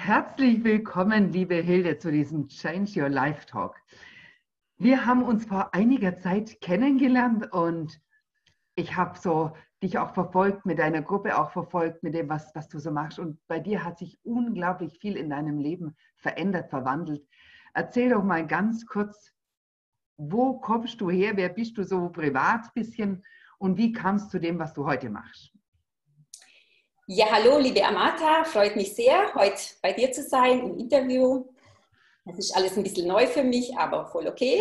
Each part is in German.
Herzlich willkommen, liebe Hilde, zu diesem Change Your Life Talk. Wir haben uns vor einiger Zeit kennengelernt und ich habe dich auch verfolgt, mit deiner Gruppe auch verfolgt, mit dem, was du so machst. Und bei dir hat sich unglaublich viel in deinem Leben verändert, verwandelt. Erzähl doch mal ganz kurz, wo kommst du her, wer bist du so privat ein bisschen und wie kamst du zu dem, was du heute machst? Ja, hallo, liebe Amata, freut mich sehr, heute bei dir zu sein im Interview. Das ist alles ein bisschen neu für mich, aber voll okay.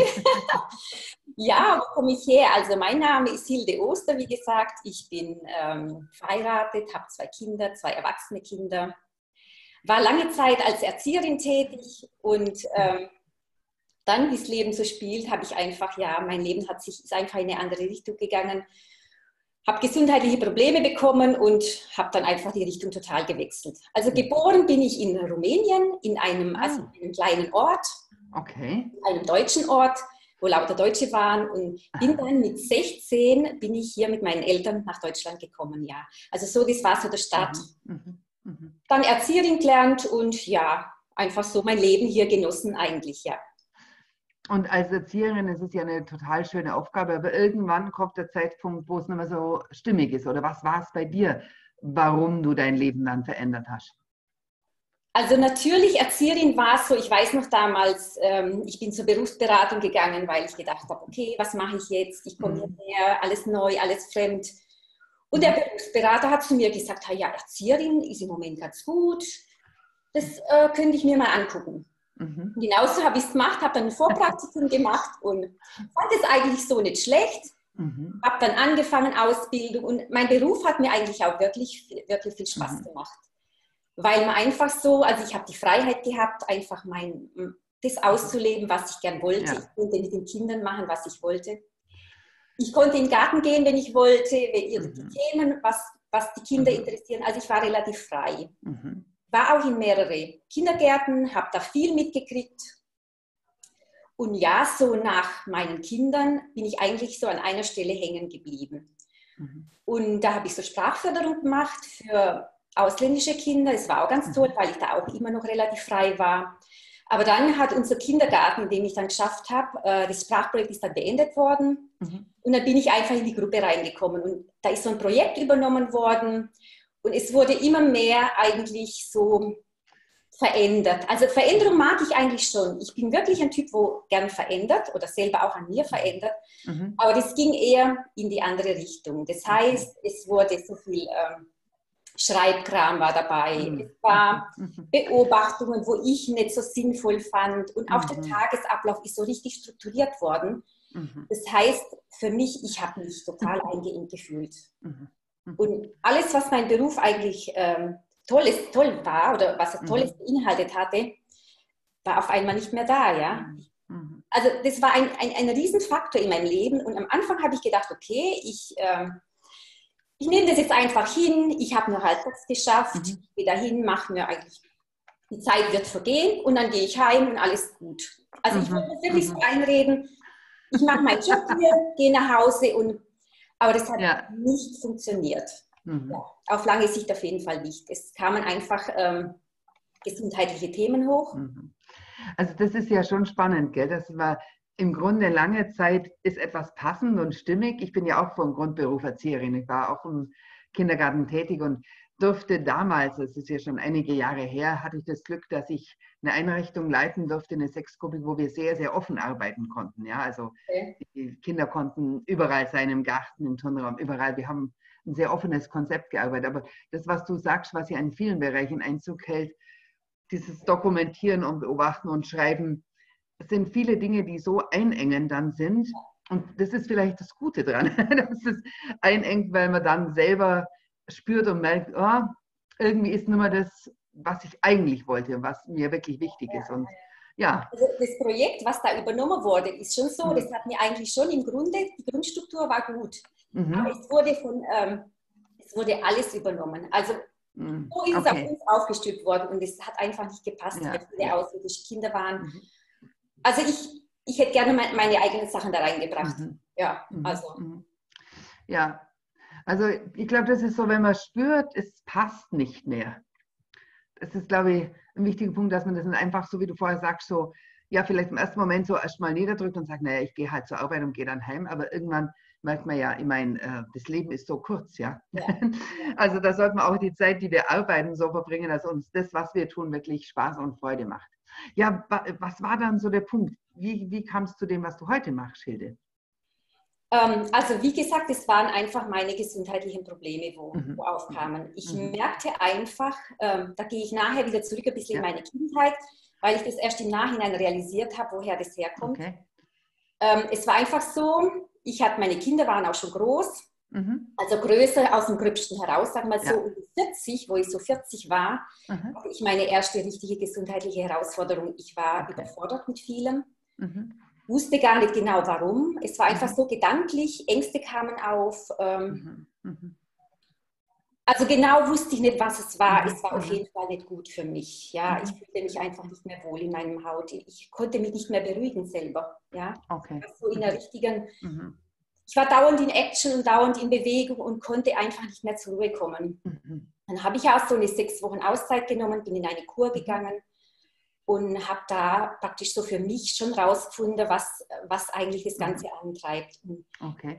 Ja, wo komme ich her? Also mein Name ist Hilde Oster, wie gesagt. Ich bin verheiratet, habe 2 Kinder, 2 erwachsene Kinder. War lange Zeit als Erzieherin tätig und dann, wie das Leben so spielt, habe ich einfach, mein Leben ist einfach in eine andere Richtung gegangen. Habe gesundheitliche Probleme bekommen und habe dann einfach die Richtung total gewechselt. Also geboren bin ich in Rumänien, in einem kleinen Ort, okay, in einem deutschen Ort, wo lauter Deutsche waren, und bin dann mit 16 bin ich hier mit meinen Eltern nach Deutschland gekommen, ja. Also so, das war so der Start. Dann Erzieherin gelernt und ja, einfach so mein Leben hier genossen eigentlich, ja. Und als Erzieherin ist es ja eine total schöne Aufgabe, aber irgendwann kommt der Zeitpunkt, wo es nicht mehr so stimmig ist. Oder was war es bei dir, warum du dein Leben dann verändert hast? Also natürlich, Erzieherin war es so, ich weiß noch damals, ich bin zur Berufsberatung gegangen, weil ich gedacht habe, okay, was mache ich jetzt? Ich komme hierher, alles neu, alles fremd. Und der Berufsberater hat zu mir gesagt, ja, Erzieherin ist im Moment ganz gut, das könnte ich mir mal angucken. Genauso habe ich es gemacht, habe dann ein Vorpraktikum gemacht und fand es eigentlich so nicht schlecht. Habe dann angefangen, Ausbildung, und mein Beruf hat mir eigentlich auch wirklich, wirklich viel Spaß gemacht. Weil man einfach so, also ich habe die Freiheit gehabt, einfach das auszuleben, was ich gern wollte. Ja. Ich konnte mit den Kindern machen, was ich wollte. Ich konnte in den Garten gehen, wenn ich wollte, irgendwelche Themen, was die Kinder interessieren. Also ich war relativ frei. War auch in mehrere Kindergärten, habe da viel mitgekriegt. Und ja, so nach meinen Kindern bin ich eigentlich so an einer Stelle hängen geblieben. Und da habe ich so Sprachförderung gemacht für ausländische Kinder. Das war auch ganz toll, weil ich da auch immer noch relativ frei war. Aber dann hat unser Kindergarten, in dem ich dann geschafft habe, das Sprachprojekt ist dann beendet worden. Und dann bin ich einfach in die Gruppe reingekommen. Und da ist so ein Projekt übernommen worden. Und es wurde immer mehr eigentlich so verändert. Also Veränderung mag ich eigentlich schon. Ich bin wirklich ein Typ, wo gern verändert oder selber auch an mir verändert. Aber das ging eher in die andere Richtung. Das heißt, es wurde so viel Schreibkram war dabei. Es war Beobachtungen, wo ich nicht so sinnvoll fand. Und auch der Tagesablauf ist so richtig strukturiert worden. Das heißt, für mich, ich habe mich total eingeengt gefühlt. Und alles, was mein Beruf eigentlich toll war oder was er Tolles beinhaltet hatte, war auf einmal nicht mehr da, ja. Also das war ein Riesenfaktor in meinem Leben. Und am Anfang habe ich gedacht, okay, ich nehme das jetzt einfach hin, ich habe nur halbtags geschafft, ich gehe dahin, mache mir eigentlich, die Zeit wird vergehen und dann gehe ich heim und alles gut. Also ich wollte wirklich so einreden, ich mache meinen Job hier, gehe nach Hause, aber das hat nicht funktioniert. Ja, auf lange Sicht auf jeden Fall nicht. Es kamen einfach gesundheitliche Themen hoch. Also das ist ja schon spannend, gell? Das war im Grunde lange Zeit ist etwas passend und stimmig. Ich bin ja auch vom Grundberuf Erzieherin. Ich war auch im Kindergarten tätig und durfte damals, das ist ja schon einige Jahre her, hatte ich das Glück, dass ich eine Einrichtung leiten durfte, eine Sexgruppe, wo wir sehr, sehr offen arbeiten konnten. Ja, also die Kinder konnten überall sein, im Garten, im Turnraum, überall. Wir haben ein sehr offenes Konzept gearbeitet. Aber das, was du sagst, was ja in vielen Bereichen Einzug hält, dieses Dokumentieren und Beobachten und Schreiben, es sind viele Dinge, die so einengend dann sind. Und das ist vielleicht das Gute dran, dass es einengt, weil man dann selber spürt und merkt, oh, irgendwie ist nur mal das, was ich eigentlich wollte und was mir wirklich wichtig ist. Und ja. Also das Projekt, was da übernommen wurde, ist schon so, das hat mir eigentlich schon im Grunde, die Grundstruktur war gut. Aber es wurde alles übernommen. Also so ist es auf uns aufgestülpt worden und es hat einfach nicht gepasst, weil viele ausländische Kinder waren. Also ich hätte gerne meine eigenen Sachen da reingebracht. Ja, also. Ja, also ich glaube, das ist so, wenn man spürt, es passt nicht mehr, das ist, glaube ich, ein wichtiger Punkt, dass man das dann einfach, so wie du vorher sagst, so, ja, vielleicht im ersten Moment so erstmal niederdrückt und sagt, naja, ich gehe halt zur Arbeit und gehe dann heim, aber irgendwann merkt man ja, ich meine, das Leben ist so kurz, ja. Ja. Also da sollte man auch die Zeit, die wir arbeiten, so verbringen, dass uns das, was wir tun, wirklich Spaß und Freude macht. Ja, was war dann so der Punkt? Wie kam es zu dem, was du heute machst, Hilde? Also wie gesagt, es waren einfach meine gesundheitlichen Probleme, wo Mhm. aufkamen. Ich Mhm. merkte einfach, da gehe ich nachher wieder zurück ein bisschen Ja. in meine Kindheit, weil ich das erst im Nachhinein realisiert habe, woher das herkommt. Okay. Es war einfach so, meine Kinder waren auch schon groß, Mhm. also größer aus dem Gröbsten heraus, sagen wir mal so Ja. um die 40, wo ich so 40 war, Mhm. hatte ich meine erste richtige gesundheitliche Herausforderung. Ich war Okay. überfordert mit vielem. Mhm. Wusste gar nicht genau warum. Es war einfach Mhm. so gedanklich, Ängste kamen auf. Mhm. Mhm. Also genau wusste ich nicht, was es war. Mhm. Es war auf jeden Fall nicht gut für mich. Ja, ich Mhm. fühlte mich einfach nicht mehr wohl in meinem Haut. Ich konnte mich nicht mehr beruhigen selber. Ja, Okay. so in der richtigen. Mhm. Ich war dauernd in Action und dauernd in Bewegung und konnte einfach nicht mehr zur Ruhe kommen. Mhm. Dann habe ich auch so eine 6 Wochen Auszeit genommen, bin in eine Kur gegangen und habe da praktisch so für mich schon rausgefunden, was eigentlich das Ganze antreibt. Und, Okay.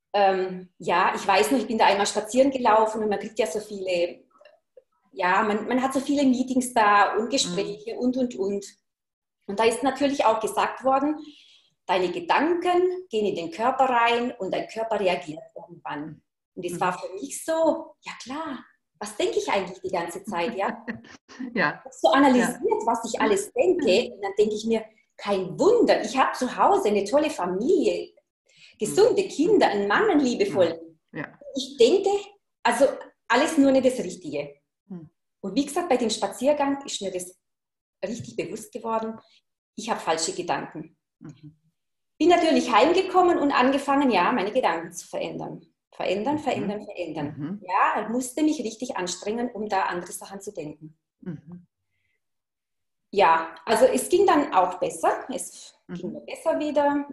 ja, ich weiß noch, ich bin da einmal spazieren gelaufen und man kriegt ja so viele, ja, man hat so viele Meetings da und Gespräche und. Und da ist natürlich auch gesagt worden, deine Gedanken gehen in den Körper rein und dein Körper reagiert irgendwann. Und das war für mich so, ja klar, was denke ich eigentlich die ganze Zeit, ja? Ja. Ich habe so analysiert, Ja. was ich alles denke und dann denke ich mir, kein Wunder, ich habe zu Hause eine tolle Familie, gesunde Kinder, einen Mann, einen liebevollen. Ja. Ich denke, also alles nur nicht das Richtige. Hm. Und wie gesagt, bei dem Spaziergang ist mir das richtig bewusst geworden, ich habe falsche Gedanken. Mhm. Bin natürlich heimgekommen und angefangen, ja, meine Gedanken zu verändern. Verändern, verändern, verändern. Mhm. Ja, ich musste mich richtig anstrengen, um da andere Sachen zu denken. Mhm. Ja, also es ging dann auch besser. Es ging Mhm. mir besser wieder.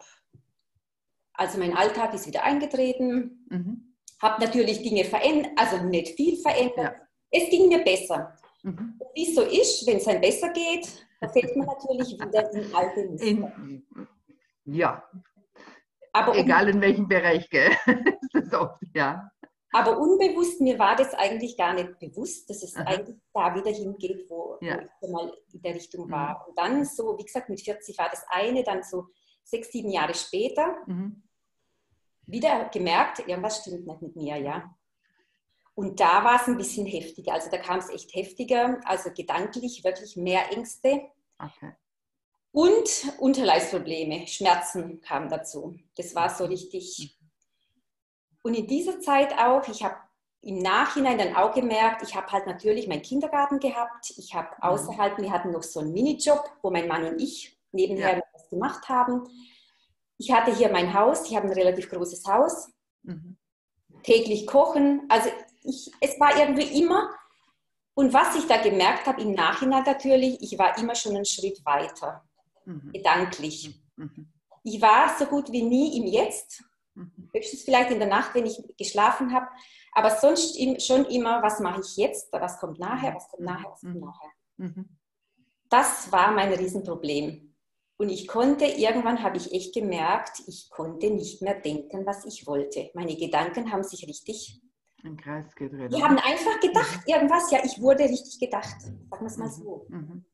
Also mein Alltag ist wieder eingetreten. Mhm. Habe natürlich Dinge verändert, also nicht viel verändert. Ja. Es ging mir besser. Mhm. Und wie es so ist, wenn es einem besser geht, verfällt man natürlich wieder in alte Muster. Ja, Aber, egal in welchem Bereich, gell? Das ist oft, ja. aber unbewusst, mir war das eigentlich gar nicht bewusst, dass es Aha. eigentlich da wieder hingeht, wo Ja. ich schon mal in der Richtung Mhm. war. Und dann so, wie gesagt, mit 40 war das eine, dann so 6, 7 Jahre später Mhm. wieder gemerkt, irgendwas stimmt nicht mit mir, ja. Und da war es ein bisschen heftiger, also da kam es echt heftiger, also gedanklich wirklich mehr Ängste Okay. und Unterleibsprobleme, Schmerzen kamen dazu. Das war so richtig. Und in dieser Zeit auch, ich habe im Nachhinein dann auch gemerkt, ich habe halt natürlich meinen Kindergarten gehabt, ich habe außerhalb, wir hatten noch so einen Minijob, wo mein Mann und ich nebenher noch was gemacht haben. Ich hatte hier mein Haus, ich habe ein relativ großes Haus, täglich kochen, also es war irgendwie immer, und was ich da gemerkt habe im Nachhinein natürlich, ich war immer schon einen Schritt weiter, gedanklich. Ich war so gut wie nie im Jetzt, höchstens vielleicht in der Nacht, wenn ich geschlafen habe, aber sonst schon immer, was mache ich jetzt, was kommt nachher, was kommt nachher, was kommt nachher. Das war mein Riesenproblem. Und irgendwann habe ich echt gemerkt, ich konnte nicht mehr denken, was ich wollte. Meine Gedanken haben sich richtig... Im Kreis gedreht. Die haben einfach gedacht, irgendwas, ja, ich wurde richtig gedacht. Sagen wir es mal so.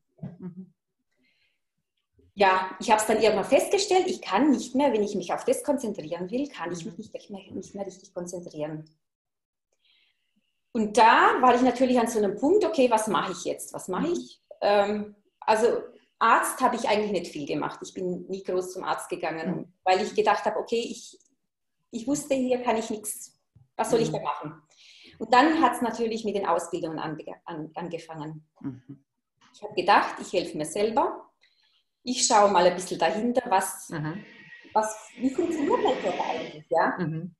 Ja, ich habe es dann irgendwann festgestellt, ich kann nicht mehr, wenn ich mich auf das konzentrieren will, kann ich mich nicht mehr richtig konzentrieren. Und da war ich natürlich an so einem Punkt, okay, was mache ich jetzt? Was mache ich? Also Arzt habe ich eigentlich nicht viel gemacht. Ich bin nie groß zum Arzt gegangen, weil ich gedacht habe, okay, ich wusste, hier kann ich nichts, was soll ich da machen? Und dann hat es natürlich mit den Ausbildungen angefangen. Ich habe gedacht, ich helfe mir selber. Ich schaue mal ein bisschen dahinter, wie funktioniert mein Körper eigentlich? Ja?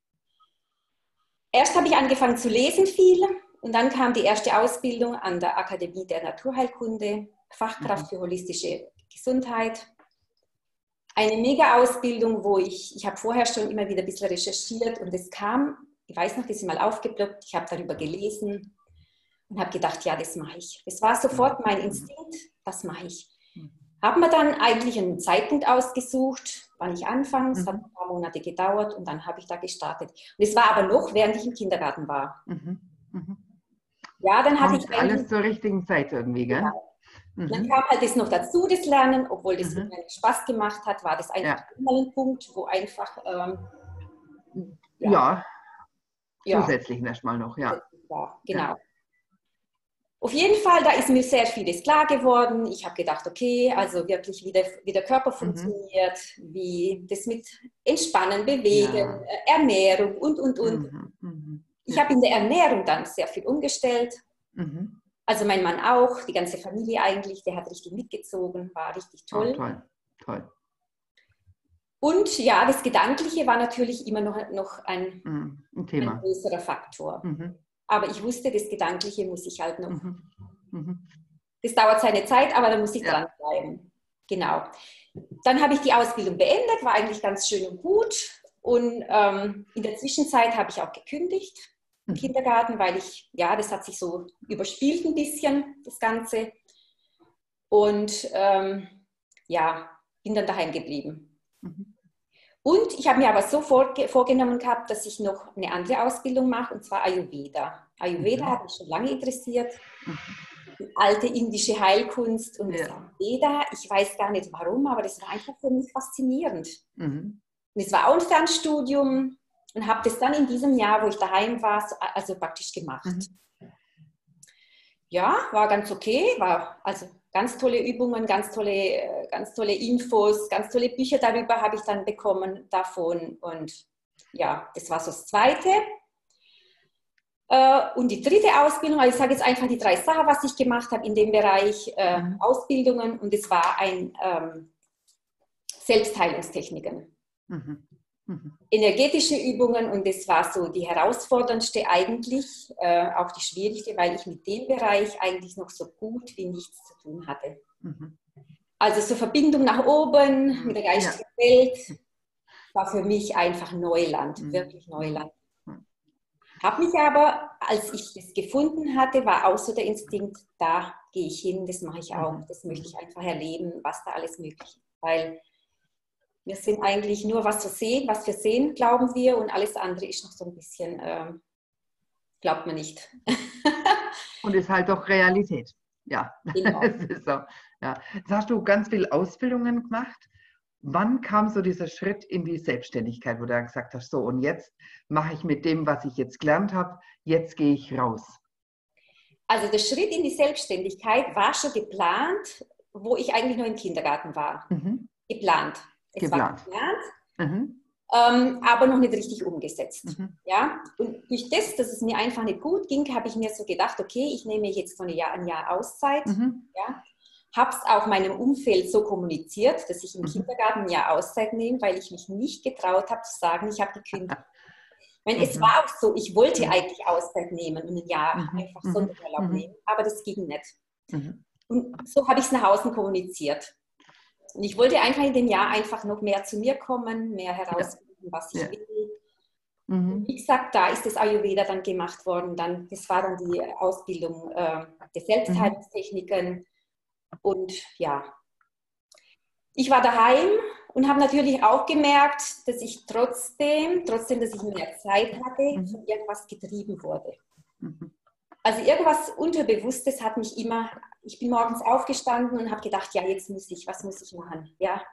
Erst habe ich angefangen zu lesen viel und dann kam die erste Ausbildung an der Akademie der Naturheilkunde, Fachkraft für holistische Gesundheit. Eine Mega-Ausbildung, wo ich habe vorher schon immer wieder ein bisschen recherchiert und es kam, ich weiß noch, das ist mal aufgeploppt, ich habe darüber gelesen und habe gedacht, ja, das mache ich. Das war sofort mein Instinkt, das mache ich. Haben wir dann eigentlich einen Zeitpunkt ausgesucht, wann ich anfange. Es hat ein paar Monate gedauert und dann habe ich da gestartet. Und es war aber noch, während ich im Kindergarten war. Ja, dann hatte ich alles zur richtigen Zeit irgendwie, gell? Genau. Dann kam halt das noch dazu, das Lernen, obwohl das mir Spaß gemacht hat, war das einfach immer ein Punkt, wo einfach zusätzlich erstmal noch, ja. Genau. Ja. Auf jeden Fall, da ist mir sehr vieles klar geworden. Ich habe gedacht, okay, also wirklich, wie der Körper funktioniert, wie das mit Entspannen, Bewegen, Ernährung und. Ich habe in der Ernährung dann sehr viel umgestellt. Also mein Mann auch, die ganze Familie eigentlich, der hat richtig mitgezogen, war richtig toll. Oh, toll, toll. Und ja, das Gedankliche war natürlich immer noch ein Thema. Ein größerer Faktor. Aber ich wusste, das Gedankliche muss ich halt noch. Das dauert seine Zeit, aber da muss ich dranbleiben. Genau. Dann habe ich die Ausbildung beendet, war eigentlich ganz schön und gut. Und in der Zwischenzeit habe ich auch gekündigt im Kindergarten, weil das hat sich so überspielt ein bisschen, das Ganze. Und bin dann daheim geblieben. Und ich habe mir aber so vorgenommen gehabt, dass ich noch eine andere Ausbildung mache, und zwar Ayurveda. Ayurveda hat mich schon lange interessiert. Die alte indische Heilkunst und das Ayurveda. Ich weiß gar nicht warum, aber das war einfach für mich faszinierend. Und es war auch ein Fernstudium und habe das dann in diesem Jahr, wo ich daheim war, also praktisch gemacht. Ja, war ganz okay, war also ganz tolle Übungen, ganz tolle Infos, ganz tolle Bücher darüber habe ich dann bekommen davon. Und ja, das war so das Zweite. Und die dritte Ausbildung, also ich sage jetzt einfach die 3 Sachen, was ich gemacht habe in dem Bereich Ausbildungen. Und es war ein Selbstheilungstechniken. Energetische Übungen, und das war so die herausforderndste eigentlich, auch die schwierigste, weil ich mit dem Bereich eigentlich noch so gut wie nichts zu tun hatte. Also so Verbindung nach oben mit der geistigen Welt war für mich einfach Neuland, wirklich Neuland. Habe mich aber, als ich das gefunden hatte, war auch so der Instinkt, da gehe ich hin, das mache ich auch, das möchte ich einfach erleben, was da alles möglich ist, weil wir sind eigentlich nur, was wir sehen, glauben wir, und alles andere ist noch so ein bisschen, glaubt man nicht. Und ist halt doch Realität. Ja, genau. Das ist so. Ja. Jetzt hast du ganz viele Ausbildungen gemacht. Wann kam so dieser Schritt in die Selbstständigkeit, wo du dann gesagt hast, so, und jetzt mache ich mit dem, was ich jetzt gelernt habe, jetzt gehe ich raus? Also der Schritt in die Selbstständigkeit war schon geplant, wo ich eigentlich noch im Kindergarten war. Geplant. Es war geplant, aber noch nicht richtig umgesetzt. Ja? Und durch das, dass es mir einfach nicht gut ging, habe ich mir so gedacht, okay, ich nehme jetzt so ein Jahr Auszeit. Ja? Habe es auch meinem Umfeld so kommuniziert, dass ich im Kindergarten ein Jahr Auszeit nehme, weil ich mich nicht getraut habe zu sagen, ich habe gekündigt. Es war auch so, ich wollte eigentlich Auszeit nehmen und ein Jahr einfach Sonderurlaub nehmen, aber das ging nicht. Und so habe ich es nach außen kommuniziert. Und ich wollte einfach in dem Jahr einfach noch mehr zu mir kommen, mehr herausfinden, was ich will. Wie gesagt, da ist das Ayurveda dann gemacht worden. Das war dann die Ausbildung der Selbstheilungstechniken. Und ja, ich war daheim und habe natürlich auch gemerkt, dass ich trotzdem, dass ich mehr Zeit hatte, von irgendwas getrieben wurde. Also irgendwas Unterbewusstes hat mich immer, ich bin morgens aufgestanden und habe gedacht, ja, jetzt was muss ich machen? Ja.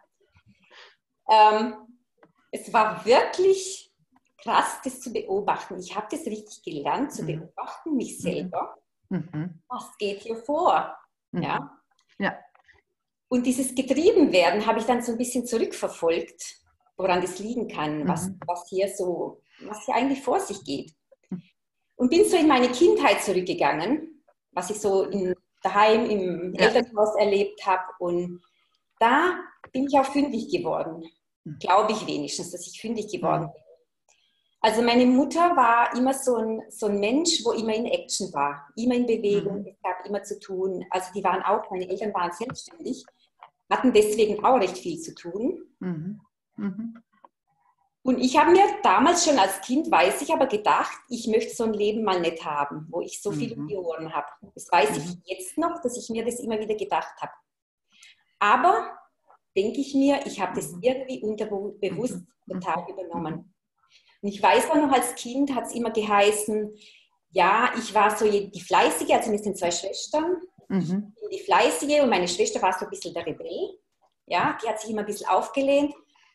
Es war wirklich krass, das zu beobachten. Ich habe das richtig gelernt, zu beobachten, mich selber. Was geht hier vor? Ja. Und dieses Getriebenwerden habe ich dann so ein bisschen zurückverfolgt, woran das liegen kann, was hier eigentlich vor sich geht. Und bin so in meine Kindheit zurückgegangen, was ich so daheim im Elternhaus erlebt habe. Und da bin ich auch fündig geworden. Glaube ich wenigstens, dass ich fündig geworden bin. Also meine Mutter war immer so ein Mensch, wo immer in Action war, immer in Bewegung, es gab immer zu tun. Also meine Eltern waren selbstständig, hatten deswegen auch recht viel zu tun. Und ich habe mir damals schon als Kind, weiß ich, aber gedacht, ich möchte so ein Leben mal nicht haben, wo ich so viel um die Ohren habe. Das weiß ich jetzt noch, dass ich mir das immer wieder gedacht habe. Aber denke ich mir, ich habe das irgendwie unterbewusst total übernommen. Und ich weiß auch noch, als Kind hat es immer geheißen, ja, ich war so die Fleißige, also wir sind 2 Schwestern, ich bin die Fleißige und meine Schwester war so ein bisschen der Rebell. Ja, die hat sich immer ein bisschen aufgelehnt.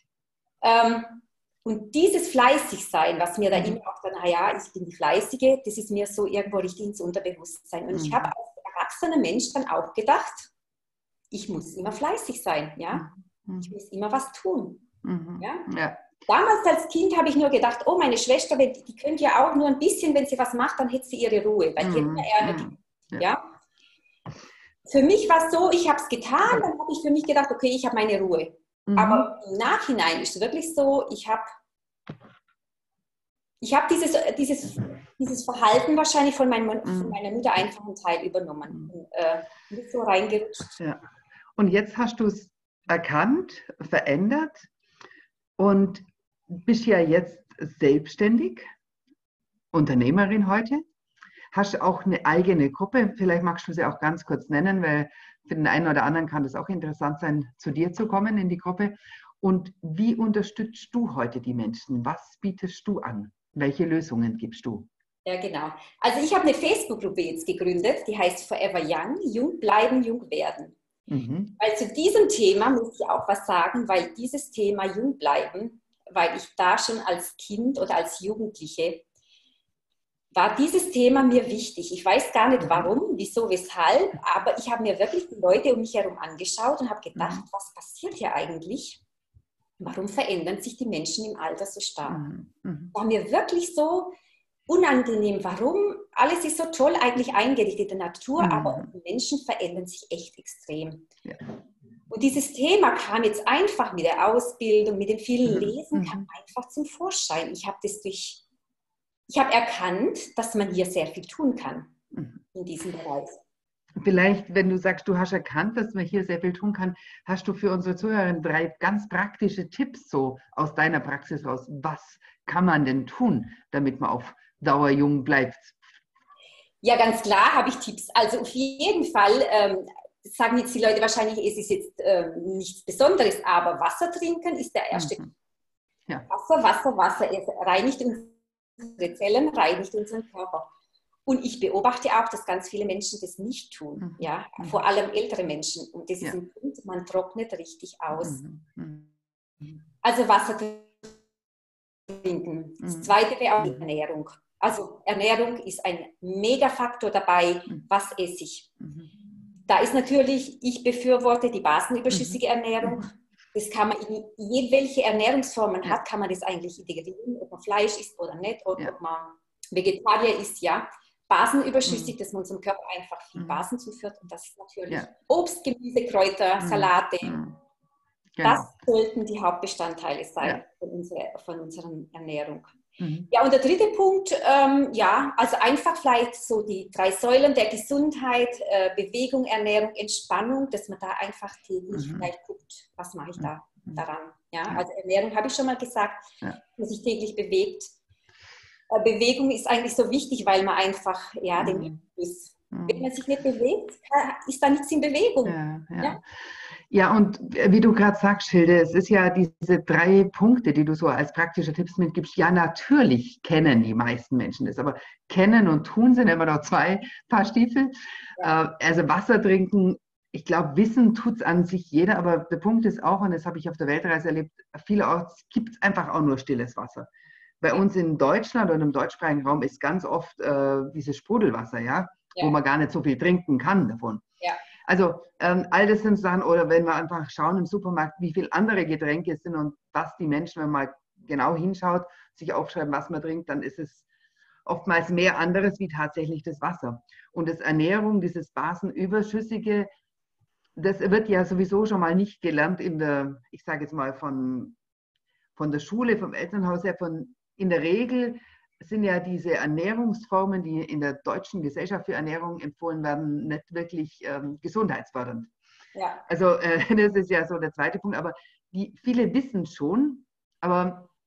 Und dieses Fleißigsein, was mir da immer auch dann, naja, ich bin die Fleißige, das ist mir so irgendwo richtig ins Unterbewusstsein. Und ich habe als erwachsener Mensch dann auch gedacht, ich muss immer fleißig sein, ja. Ich muss immer was tun. Ja? Ja. Damals als Kind habe ich nur gedacht, oh, meine Schwester, die könnte ja auch nur ein bisschen, wenn sie was macht, dann hätte sie ihre Ruhe, weil die hat immer Ärger. Ja? Für mich war es so, ich habe es getan, dann habe ich für mich gedacht, okay, ich habe meine Ruhe. Aber im Nachhinein ist es wirklich so, ich habe dieses Verhalten wahrscheinlich von meiner Mutter einfach einen Teil übernommen und nicht so reingerutscht. Ja. Und jetzt hast du es erkannt, verändert und bist ja jetzt selbstständig, Unternehmerin heute. Hast auch eine eigene Gruppe, vielleicht magst du sie auch ganz kurz nennen, weil für den einen oder anderen kann das auch interessant sein, zu dir zu kommen in die Gruppe. Und wie unterstützt du heute die Menschen? Was bietest du an? Welche Lösungen gibst du? Ja, genau. Also ich habe eine Facebook-Gruppe jetzt gegründet, die heißt Forever Young, Jung bleiben, jung werden. Weil zu diesem Thema muss ich auch was sagen, weil dieses Thema Jung bleiben, weil ich da schon als Kind oder als Jugendliche war dieses Thema mir wichtig. Ich weiß gar nicht warum, wieso, weshalb, aber ich habe mir wirklich die Leute um mich herum angeschaut und habe gedacht, was passiert hier eigentlich? Warum verändern sich die Menschen im Alter so stark? War mir wirklich so unangenehm. Warum? Alles ist so toll eigentlich eingerichtet in der Natur, aber die Menschen verändern sich echt extrem. Ja. Und dieses Thema kam jetzt einfach mit der Ausbildung, mit dem vielen Lesen, kam einfach zum Vorschein. Ich habe erkannt, dass man hier sehr viel tun kann in diesem Bereich. Vielleicht, wenn du sagst, du hast erkannt, dass man hier sehr viel tun kann, hast du für unsere Zuhörerinnen 3 ganz praktische Tipps so aus deiner Praxis raus. Was kann man denn tun, damit man auf Dauer jung bleibt? Ja, ganz klar habe ich Tipps. Also auf jeden Fall sagen jetzt die Leute wahrscheinlich, es ist jetzt nichts Besonderes, aber Wasser trinken ist der erste. Ja. Wasser. Es reinigt unsere Zellen, reinigt unseren Körper. Und ich beobachte auch, dass ganz viele Menschen das nicht tun. Ja? Vor allem ältere Menschen. Und das ist ein Punkt, man trocknet richtig aus. Also Wasser trinken. Das zweite wäre auch Ernährung. Also Ernährung ist ein Megafaktor dabei. Was esse ich? Da ist natürlich, ich befürworte die basenüberschüssige Ernährung. Das kann man in welche Ernährungsform man hat, kann man das eigentlich integrieren, ob man Fleisch isst oder nicht, oder ob man Vegetarier ist, ja. Basenüberschüssig, dass man unserem Körper einfach viel Basen zuführt. Und das ist natürlich Obst, Gemüse, Kräuter, Salate. Genau. Das sollten die Hauptbestandteile sein von unserer Ernährung. Ja, und der dritte Punkt, also einfach vielleicht so die 3 Säulen der Gesundheit, Bewegung, Ernährung, Entspannung, dass man da einfach täglich vielleicht guckt, was mache ich da daran. Ja, also Ernährung habe ich schon mal gesagt, dass sich täglich bewegt. Bewegung ist eigentlich so wichtig, weil man einfach, den ist. Wenn man sich nicht bewegt, ist da nichts in Bewegung. Ja, und wie du gerade sagst, Hilde, es ist ja diese 3 Punkte, die du so als praktische Tipps mitgibst. Ja, natürlich kennen die meisten Menschen das, aber kennen und tun sind immer noch 2 Paar Stiefel. Ja. Also Wasser trinken, ich glaube, wissen tut es an sich jeder, aber der Punkt ist auch, und das habe ich auf der Weltreise erlebt, vielerorts gibt es einfach auch nur stilles Wasser. Bei uns in Deutschland und im deutschsprachigen Raum ist ganz oft dieses Sprudelwasser, wo man gar nicht so viel trinken kann davon. Ja. Also all das sind Sachen, oder wenn wir einfach schauen im Supermarkt, wie viele andere Getränke es sind und was die Menschen, wenn man mal genau hinschaut, sich aufschreiben, was man trinkt, dann ist es oftmals mehr anderes wie tatsächlich das Wasser. Und das Ernährung, dieses Basenüberschüssige, das wird ja sowieso schon mal nicht gelernt in der, ich sage jetzt mal von der Schule, vom Elternhaus her, in der Regel sind ja diese Ernährungsformen, die in der Deutschen Gesellschaft für Ernährung empfohlen werden, nicht wirklich gesundheitsfördernd. Ja. Also das ist ja so der zweite Punkt, aber viele wissen schon, aber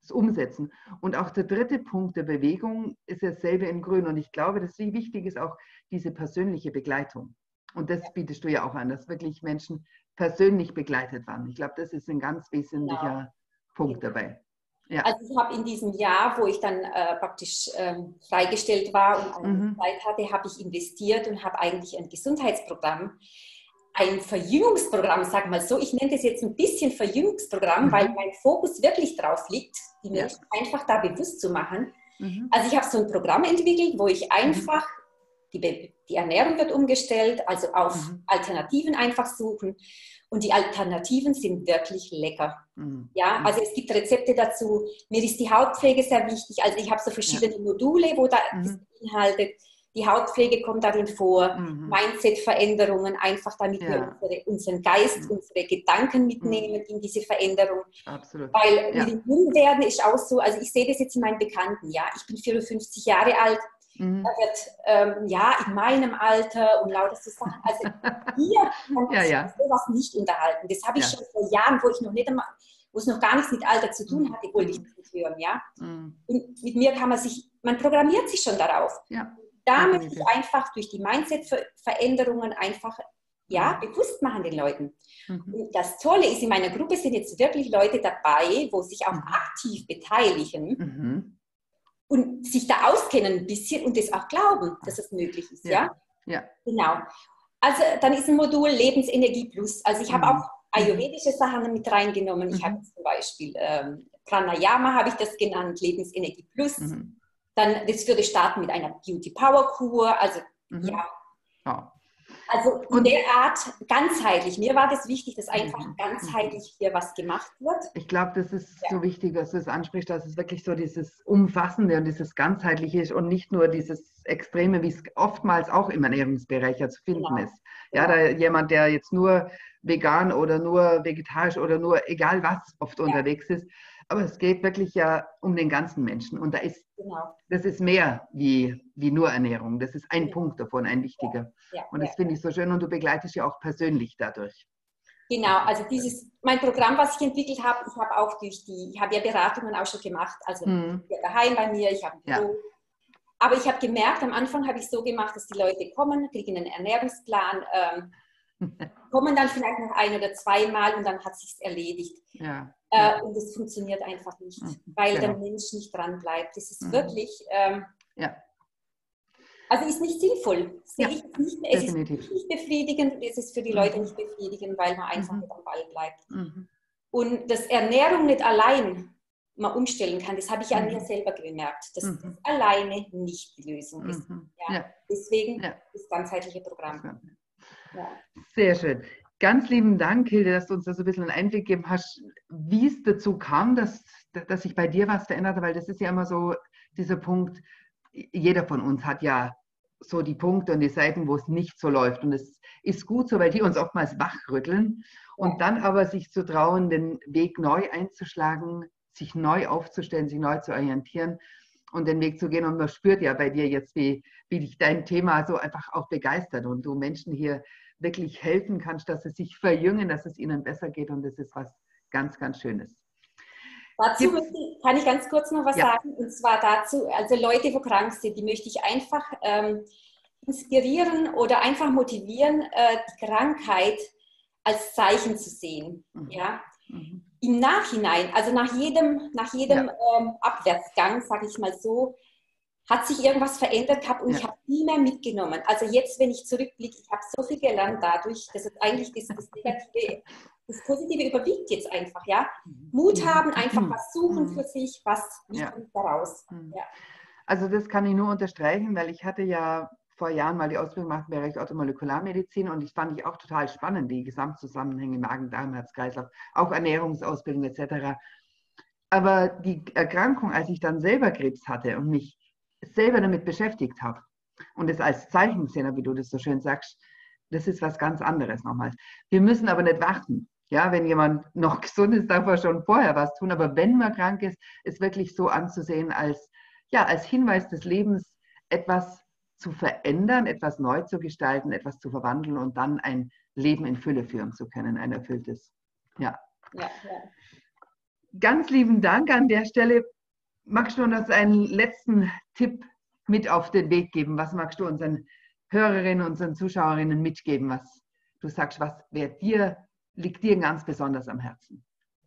Umsetzen. Und auch der dritte Punkt der Bewegung ist dasselbe in Grün. Und ich glaube, dass wie wichtig ist auch diese persönliche Begleitung. Und das bietest du ja auch an, dass wirklich Menschen persönlich begleitet werden. Ich glaube, das ist ein ganz wesentlicher Punkt dabei. Ja. Also ich habe in diesem Jahr, wo ich dann praktisch freigestellt war und eine Zeit hatte, habe ich investiert und habe eigentlich ein Gesundheitsprogramm, ein Verjüngungsprogramm, sag mal so. Ich nenne das jetzt ein bisschen Verjüngungsprogramm, weil mein Fokus wirklich drauf liegt, die Menschen einfach da bewusst zu machen. Also ich habe so ein Programm entwickelt, wo ich einfach, die Ernährung wird umgestellt, also auf Alternativen einfach suchen. Und die Alternativen sind wirklich lecker. Ja, also es gibt Rezepte dazu. Mir ist die Hautpflege sehr wichtig. Also ich habe so verschiedene Module, wo da das beinhaltet. Die Hautpflege kommt darin vor, Mindset-Veränderungen, einfach damit wir unseren Geist, unsere Gedanken mitnehmen in diese Veränderung. Absolut. Weil mit dem Jungwerden ist auch so, also ich sehe das jetzt in meinen Bekannten, ja, ich bin 54 Jahre alt, da wird, in meinem Alter und lauter so Sachen, also hier kann man sich sowas nicht unterhalten. Das habe ich schon vor Jahren, wo es noch gar nichts mit Alter zu tun hatte, wollte ich das nicht hören, ja. Und mit mir kann man programmiert sich schon darauf. Ja. Da möchte ich einfach durch die Mindset-Veränderungen einfach bewusst machen den Leuten. Und das Tolle ist, in meiner Gruppe sind jetzt wirklich Leute dabei, wo sich auch aktiv beteiligen und sich da auskennen ein bisschen und das auch glauben, dass es möglich ist. Ja? Genau. Also dann ist ein Modul Lebensenergie Plus. Also ich habe auch ayurvedische Sachen mit reingenommen. Ich habe zum Beispiel Pranayama, habe ich das genannt, Lebensenergie Plus. Dann, das würde starten mit einer Beauty Power Kur, also also in der Art ganzheitlich. Mir war das wichtig, dass einfach ganzheitlich hier was gemacht wird. Ich glaube, das ist so wichtig, dass du es ansprichst, dass es wirklich so dieses Umfassende und dieses Ganzheitliche ist und nicht nur dieses Extreme, wie es oftmals auch im Ernährungsbereich ja zu finden ist. Ja, da jemand, der jetzt nur vegan oder nur vegetarisch oder nur egal was oft unterwegs ist, aber es geht wirklich ja um den ganzen Menschen und da ist, das ist mehr wie nur Ernährung. Das ist ein Punkt davon, ein wichtiger. Und das finde ich so schön und du begleitest ja auch persönlich dadurch. Genau, also mein Programm, was ich entwickelt habe, ich habe ja Beratungen auch schon gemacht, also hier daheim bei mir, ich habe ein Büro. Aber ich habe gemerkt, am Anfang habe ich es so gemacht, dass die Leute kommen, kriegen einen Ernährungsplan, kommen dann vielleicht noch ein oder zweimal und dann hat es sich erledigt. Und es funktioniert einfach nicht, weil der Mensch nicht dran bleibt. Das ist wirklich, also ist nicht sinnvoll. Es ist nicht befriedigend, es ist für die Leute nicht befriedigend, weil man einfach nicht am Ball bleibt. Und dass Ernährung nicht allein mal umstellen kann, das habe ich an mir selber gemerkt, dass das alleine nicht die Lösung ist. Deswegen das ganzheitliche Programm. Sehr schön. Ganz lieben Dank, Hilde, dass du uns da so ein bisschen einen Einblick gegeben hast, wie es dazu kam, dass sich bei dir was verändert hat, weil das ist ja immer so dieser Punkt, jeder von uns hat ja so die Punkte und die Seiten, wo es nicht so läuft. Und es ist gut so, weil die uns oftmals wachrütteln. Und dann aber sich zu trauen, den Weg neu einzuschlagen, sich neu aufzustellen, sich neu zu orientieren und den Weg zu gehen. Und man spürt ja bei dir jetzt, wie dich dein Thema so einfach auch begeistert und du Menschen hier wirklich helfen kannst, dass sie sich verjüngen, dass es ihnen besser geht. Und das ist was ganz, ganz Schönes. Dazu kann ich ganz kurz noch was sagen. Und zwar dazu, also Leute, wo krank sind, die möchte ich einfach inspirieren oder einfach motivieren, die Krankheit als Zeichen zu sehen. Ja? Im Nachhinein, also nach jedem Abwärtsgang, sage ich mal so, hat sich irgendwas verändert gehabt und ich habe viel mehr mitgenommen. Also jetzt, wenn ich zurückblicke, ich habe so viel gelernt dadurch, dass es eigentlich das Negative, das Positive überwiegt jetzt einfach, ja. Mut haben, einfach was suchen für sich, was kommt daraus. Also das kann ich nur unterstreichen, weil ich hatte ja vor Jahren mal die Ausbildung gemacht im Bereich Orthomolekularmedizin und ich fand auch total spannend, die Gesamtzusammenhänge Magen, Darm, Herz, Kreislauf, auch Ernährungsausbildung etc. Aber die Erkrankung, als ich dann selber Krebs hatte und mich selber damit beschäftigt habe und es als Zeichen gesehen habe, wie du das so schön sagst, das ist was ganz anderes nochmal. Wir müssen aber nicht warten. Ja, wenn jemand noch gesund ist, darf er schon vorher was tun. Aber wenn man krank ist, ist wirklich so anzusehen als Hinweis des Lebens, etwas zu verändern, etwas neu zu gestalten, etwas zu verwandeln und dann ein Leben in Fülle führen zu können, ein erfülltes. Ganz lieben Dank an der Stelle. Magst du uns einen letzten Tipp mit auf den Weg geben? Was magst du unseren Hörerinnen, unseren Zuschauerinnen mitgeben, was du sagst, liegt dir ganz besonders am Herzen?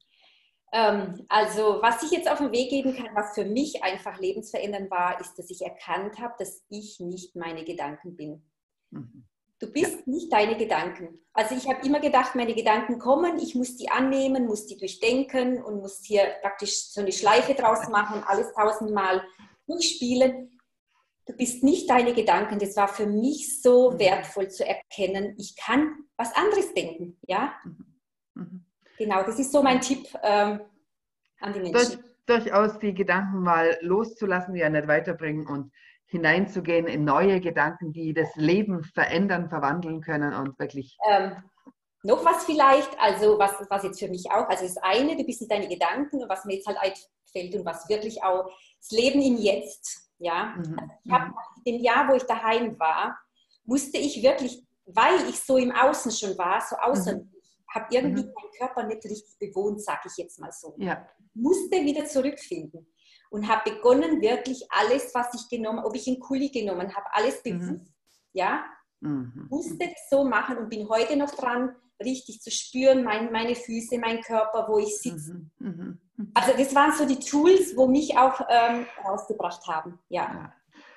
Also was ich jetzt auf den Weg geben kann, was für mich einfach lebensverändernd war, ist, dass ich erkannt habe, dass ich nicht meine Gedanken bin. Mhm. Du bist nicht deine Gedanken. Also ich habe immer gedacht, meine Gedanken kommen, ich muss die annehmen, muss die durchdenken und muss hier praktisch so eine Schleife draus machen, alles 1000-mal durchspielen. Du bist nicht deine Gedanken. Das war für mich so wertvoll zu erkennen. Ich kann was anderes denken, ja? Mhm. Genau, das ist so mein Tipp an die Menschen. Durchaus die Gedanken mal loszulassen, die ja nicht weiterbringen und hineinzugehen in neue Gedanken, die das Leben verändern, verwandeln können und wirklich. Noch was vielleicht, also was jetzt für mich auch, also das eine, du bist nicht deine Gedanken und was mir jetzt halt einfällt und was wirklich auch das Leben im Jetzt, ja. Also ich habe nach dem Jahr, wo ich daheim war, musste ich wirklich, weil ich so im Außen schon war, so außerlich, habe irgendwie meinen Körper nicht richtig bewohnt, sage ich jetzt mal so. Ja. Musste wieder zurückfinden und habe begonnen, wirklich alles, was ich genommen, ob ich einen Kuli genommen habe, alles bewusst, ja, musste das so machen und bin heute noch dran, richtig zu spüren, meine Füße, mein Körper, wo ich sitze. Also das waren so die Tools, wo mich auch rausgebracht haben, ja.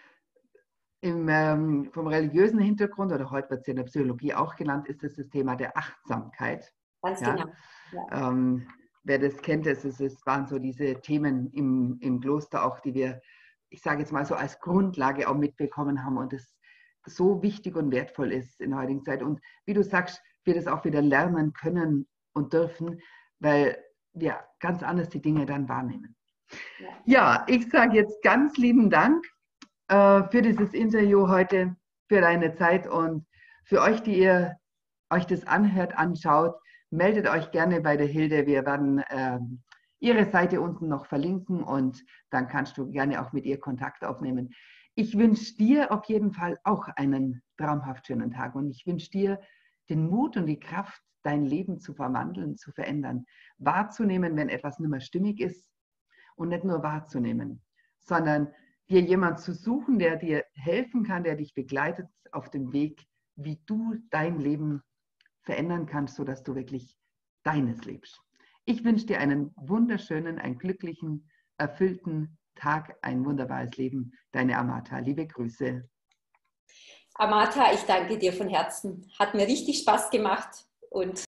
Vom religiösen Hintergrund, oder heute wird es in der Psychologie auch genannt, ist das Thema der Achtsamkeit. Ganz genau. Ja. Wer das kennt, es waren so diese Themen im Kloster auch, die wir, ich sage jetzt mal so als Grundlage auch mitbekommen haben und das so wichtig und wertvoll ist in der heutigen Zeit. Und wie du sagst, wir das auch wieder lernen können und dürfen, weil wir ganz anders die Dinge dann wahrnehmen. Ja, ich sage jetzt ganz lieben Dank für dieses Interview heute, für deine Zeit und für euch, die ihr euch das anhört, anschaut. Meldet euch gerne bei der Hilde. Wir werden ihre Seite unten noch verlinken und dann kannst du gerne auch mit ihr Kontakt aufnehmen. Ich wünsche dir auf jeden Fall auch einen traumhaft schönen Tag und ich wünsche dir den Mut und die Kraft, dein Leben zu verwandeln, zu verändern, wahrzunehmen, wenn etwas nicht mehr stimmig ist und nicht nur wahrzunehmen, sondern dir jemand zu suchen, der dir helfen kann, der dich begleitet auf dem Weg, wie du dein Leben verändern kannst, sodass du wirklich deines lebst. Ich wünsche dir einen wunderschönen, einen glücklichen, erfüllten Tag, ein wunderbares Leben. Deine Amata. Liebe Grüße. Amata, ich danke dir von Herzen. Hat mir richtig Spaß gemacht und